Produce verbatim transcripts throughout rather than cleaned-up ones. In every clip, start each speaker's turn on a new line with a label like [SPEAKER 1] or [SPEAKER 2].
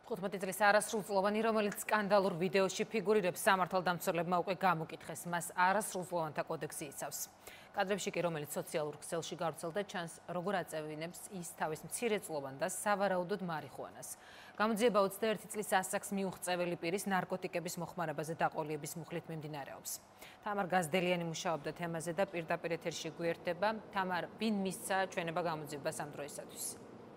[SPEAKER 1] თხუთმეტი წლის არასრულწლოვანი, რომელიც სკანდალურ ვიდეოში ფიგურირებს, სამართალდამცველებმა უკვე გამოკითხეს, მას არასრულწლოვანთა კოდექსი იცავს. კადრებში კი, რომელიც სოციალურ ქსელში გავრცელდა, ჩანს, როგორ აწევინებს ის თავის მცირეწლოვან და სავარაუდოდ მარიხუანას. გამოძიება ოცდაერთი წლის ასაკს მიუღწეველი პირის ნარკოტიკების მოხმარებაზე დაყოლიების მუხლით მიმდინარეობს. თამარ გაზდელიანი მუშაობდა თემაზე და პირდაპირ ეთერში გვერდება. თამარ, ვინ მისცა ჩვენება გამოძიებას ამ დროისათვის?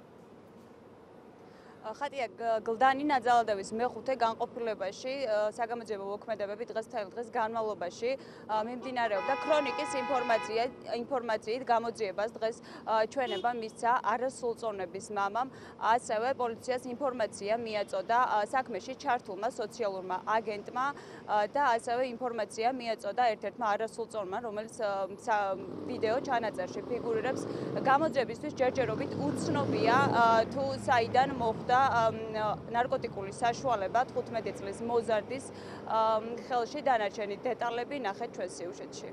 [SPEAKER 2] ხატია გლდანი ნაძალადევის მეხუთე განყოფილებაში საგამოძიებო მოქმედებები დღეს თელ დღეს განმავლობაში მიმდინარეობდა ქრონიკის ინფორმაცია ინფორმაციით გამოძიებას დღეს ჩვენება მისცა არასრულწლოვნების მამამ, ასევე პოლიციას ინფორმაცია მიაწოდა საქმეში ჩართულმა სოციალურმა აგენტმა და ასევე ინფორმაცია მიაწოდა ერთ-ერთმა არასრულწლოვნმა, რომელიც ვიდეო ჩანაწერში ფიგურირებს. გამოძიებისთვის ჯერჯერობით უცნობია თუ საიდან მოხდა ნარკოტიკული საშუალება თხუთმეტი წლის მოზარდის ხელში. დანარჩენი დეტალები ნახეთ ჩვენ სიუჟეტში.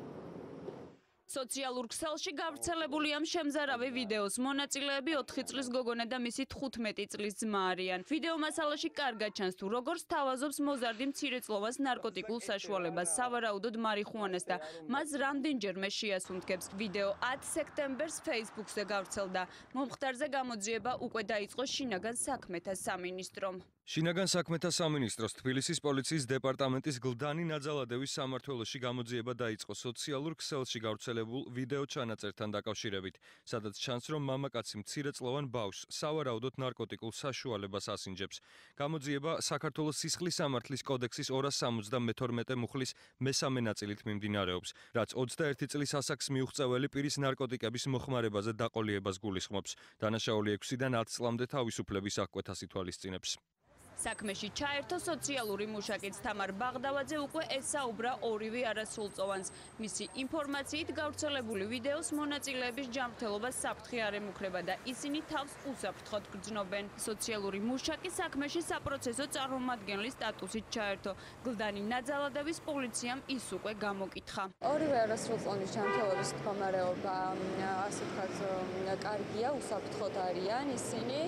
[SPEAKER 2] სოციალურ ქსელში გავრცელებული ამ შემზარავი ვიდეოს მონაწილეები ოთხი წლის გოგონა და მისი თხუთმეტი წლის ძმა არიან. ვიდეო მასალაში კარგად ჩანს თუ როგორ სთავაზობს მოზარდი მცირეწლოვანს ნარკოტიკულ საშუალებას, სავარაუდოდ მარიხუანას და მას რამდენჯერმე შეასუნთქებს. ვიდეო ათი სექტემბერს Facebook-ზე გავრცელდა. მომხდარზე გამოძიება უკვე დაიწყო შინაგან საქმეთა სამინისტრომ.
[SPEAKER 3] შინაგან საქმეთა სამინისტროს თბილისის პოლიციის დეპარტამენტის გლდანი ნაძალადევის სამმართველოში გამოძიება დაიწყო სოციალურ ქსელში გავრცელებულ ვიდეო ჩანაწერთან დაკავშირებით, სადაც ჩანს, რომ მამაკაცი მცირეწლოვან ბავშვს სავარაუდოდ ნარკოტიკულ საშუალებას ასინჯებს. გამოძიება საქართველოს სისხლის სამართლის კოდექსის ორას სამოცდამეთორმეტე მუხლის მესამე ნაწილით მიმდინარეობს, რაც ოცდაერთი წლის ასაკს მიუღწეველი პირის ნარკოტიკების მოხმარებაზე დაყოლიებას გულისხმობს. დანაშაული ექვსიდან ათი წლამდე თავისუფლების აღკვეთას ითვალისწინებს. საქმეში ჩაერთო სოციალური მუშაკიც თამარ ბაღდავაძე უკვე ესაუბრა ორივე არასრულწლოვანს. მისი ინფორმაციით გავრცელებული ვიდეოს მონაწილეების ჯანმრთელობას საფრთხე არ ემუქრება და ისინი თავს უსაფრთხოდ გრძნობენ. სოციალური მუშაკი საქმეში საპროცესო წარმომადგენლის სტატუსით ჩაერთო. გლდანი ნაძალადევის პოლიციამ ის უკვე გამოკითხა.
[SPEAKER 2] ორივე არასრულწლოვანის ჯანმრთელობის მდგომარეობა ასე ვთქვათ კარგია, უსაფრთხოდ არიან ისინი.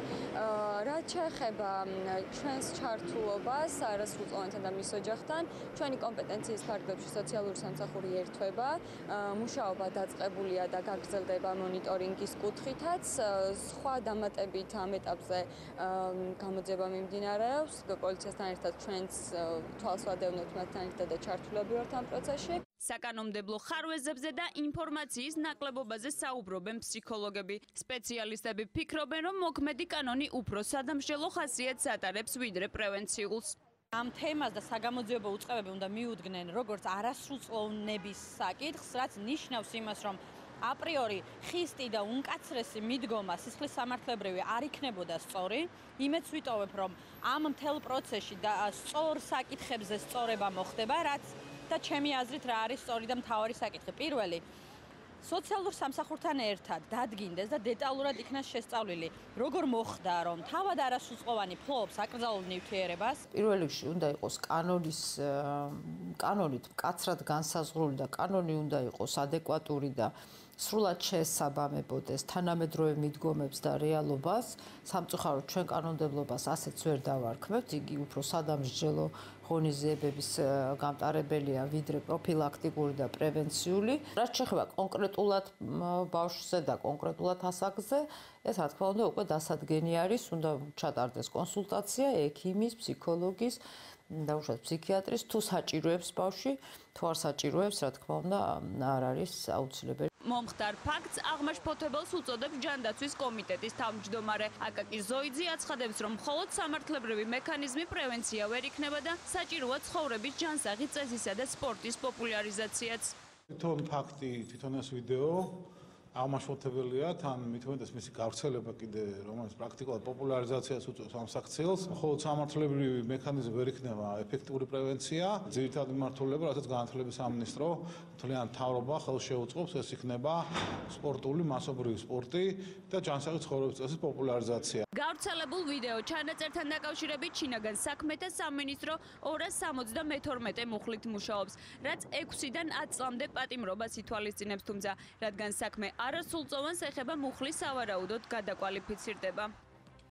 [SPEAKER 2] რაც შეეხება ჩვენ ჩართულობას არასრულწლოვანთან და მის ოჯახთან, ჩვენი კომპეტენციის ფარგლებში სოციალური სამსახური ერთვება, მუშაობა დაწყებულია და გაგრძელდება მონიტორინგის კუთხითაც. სხვა დამატებით ამ ეტაპზე გამოძიება მიმდინარეობს. პოლიციასთან ერთად ჩვენც თვალს ვადევნებთ მათთან ერთად და ჩართულები ვართ ამ პროცესში. საკანონმდებლო ხარვეზებზე და ინფორმაციის ნაკლებობაზე საუბრობენ ფსიქოლოგები. სპეციალისტები ფიქრობენ, რომ მოქმედი კანონი უფრო სადამსჯელო ხასიათს ატარებს ვიდრე პრევენციულს.
[SPEAKER 4] ამ თემას და საგამოძიებო უწყებები უნდა მიუდგნენ როგორც არასრულწლოვნების საკითხს, რაც ნიშნავს იმას, რომ აპრიორი ხისტი და უმკაცრესი მიდგომა სისხლის სამართლებრივი არ იქნებოდა სწორი. იმედს ვიტოვებ, რომ ამ მთელ პროცესში და სწორ საკითხებზე სწორება მოხდება, რაც და ჩემი აზრით რა არის სწორი და მთავარი საკითხი. პირველი, სოციალურ სამსახურთან ერთად დადგინდეს და დეტალურად იქნას შესწავლილი, როგორ მოხდა, რომ თავად არასრულწლოვანი ფლობს აკრძალულ ნივთიერებას.
[SPEAKER 5] პირველ რიგში უნდა იყოს კანონის კანონით მკაცრად განსაზღვრული და კანონი უნდა იყოს ადეკვატური და სრულად შეესაბამებოდეს თანამედროვე მიდგომებს და რეალობას. სამწუხაროდ ჩვენ კანონმდებლობას ასეც ვერ დავარქმევთ, იგი უფრო სადამსჯელო ღონისძიებების გამტარებელია ვიდრე პროფილაქტიკური და პრევენციული. რაც შეეხება კონკრეტულად ბავშვზე და კონკრეტულად ასაკზე, ეს რა თქმა უნდა უკვე დასადგენი არის, უნდა ჩატარდეს კონსულტაცია ექიმის, ფსიქოლოგის, დაუშვათ ფსიქიატრის, თუ საჭიროებს ბავშვი, თუ არ საჭიროებს, რა თქმა უნდა, არ არის აუცილებელი.
[SPEAKER 2] მომხდარ ფაქტს აღმაშფოთებელს უწოდებს ჯანდაცვის კომიტეტის თავმჯდომარე. აკაკი ზოიძე აცხადებს, რომ მხოლოდ სამართლებრივი მექანიზმი პრევენცია ვერ იქნება და საჭიროა ცხოვრების ჯანსაღი წესისა და სპორტის პოპულარიზაციაც.
[SPEAKER 6] თვითონ ფაქტი, თვითონ ეს ვიდეო აღმაშფოთებელია, თან მithumetes მისი გავრცელება კიდე რომელიც პრაქტიკულად პოპულარიზაციას უწევს ამ საქციელს. მხოლოდ სამართლებრივი მექანიზმი ვერ იქნება ეფექტური პრევენცია. ძირითადი მმართველობა, რასაც განათლების სამინისტრო მთლიან მთავრობა ხელს შეუწყობს, ეს იქნება სპორტული, მასობრივი სპორტი და ჯანსაღი ცხოვრების წესის პოპულარიზაცია.
[SPEAKER 2] გავრცელებულ ვიდეო ჩანაწერთან დაკავშირებით შინაგან საქმეთა სამინისტრო ორას სამოცდამეთორმეტე მუხლით მუშაობს, რაც ექვსიდან ათი წლამდე პატიმრობას ითვალისწინებს, თუმცა რადგან საქმე არასრულწლოვანს ეხება, მუხლი სავარაუდოდ გადაკვალიფიცირდება.